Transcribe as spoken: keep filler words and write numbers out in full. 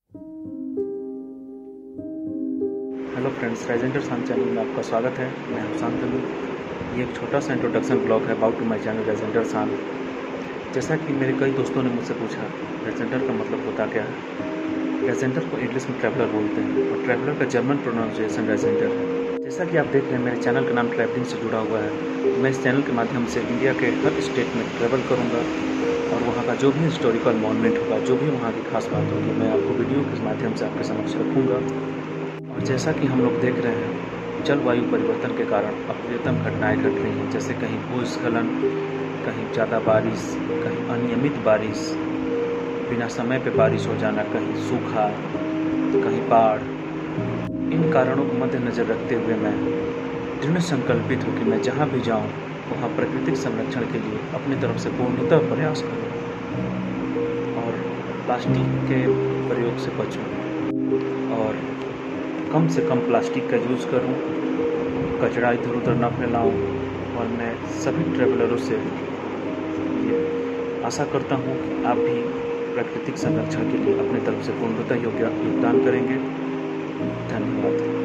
Hello friends, राइजेंडर सान channel में आपका स्वागत है। मैं हूं शांतनु। ये एक छोटा सा इंट्रोडक्शन ब्लॉग है अबाउट टू माय चैनल राइजेंडर सान। जैसा कि मेरे कई दोस्तों ने मुझसे पूछा, राइजेंडर का मतलब होता क्या है। राइजेंडर को इंग्लिश में ट्रैवलर बोलते हैं और ट्रैवलर का जर्मन प्रोनाउंसिएशन राइजेंडर है। जैसा कि आप देख रहे हैं, मेरे चैनल का नाम ट्रैवलिंग से जुड़ा हुआ है। मैं इस चैनल के माध्यम से इंडिया के हर स्टेट में ट्रैवल करूँगा और वहाँ का जो भी हिस्टोरिकल मॉन्यूमेंट होगा, जो भी वहाँ की खास बात होगी, मैं आपको वीडियो के माध्यम से आपके समक्ष रखूँगा। और जैसा कि हम लोग देख रहे हैं, जलवायु परिवर्तन के कारण अप्रियतम घटनाएं घट रही हैं, जैसे कहीं भूस्खलन, कहीं ज़्यादा बारिश, कहीं अनियमित बारिश, बिना समय पे बारिश हो जाना, कहीं सूखा, कहीं बाढ़। इन कारणों को मद्देनज़र रखते हुए मैं दृढ़ संकल्पित हूँ कि मैं जहाँ भी जाऊँ वहाँ प्राकृतिक संरक्षण के लिए अपनी तरफ से पूर्णतः प्रयास करूँ और प्लास्टिक के प्रयोग से बचूँ और कम से कम प्लास्टिक का यूज़ करूं, कचरा इधर उधर न फैलाऊं। और मैं सभी ट्रैवलरों से ये आशा करता हूं कि आप भी प्राकृतिक संरक्षण के लिए अपनी तरफ से पूर्णतः योग्य योगदान करेंगे। धन्यवाद।